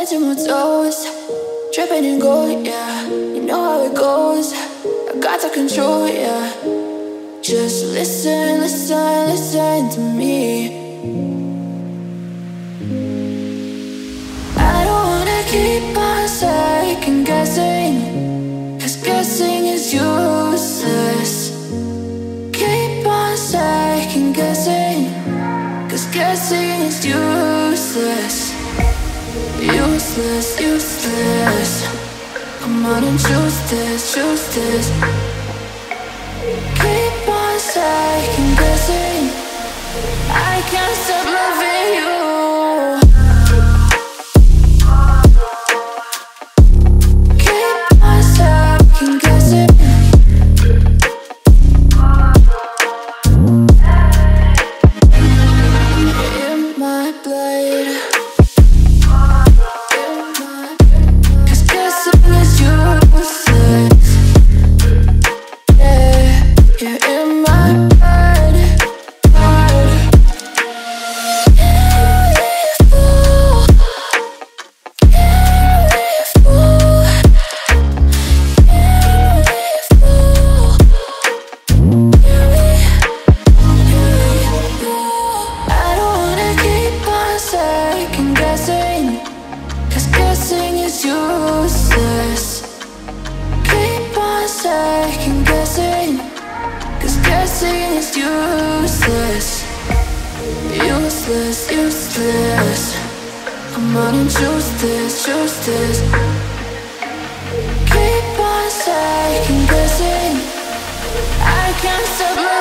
two more toes, dripping in gold, yeah. You know how it goes, I got the control, yeah. Just listen, listen, listen to me. I don't wanna keep on second guessing, 'cause guessing is useless. Keep on second guessing, 'cause guessing is useless. Useless, useless. Come on and choose this, choose this. Keep on second guessing, I can't stop loving you. Keep on second guessing. In my blood. Useless, useless. Come on and choose this, choose this. Keep on second guessing, I can't stop loving you.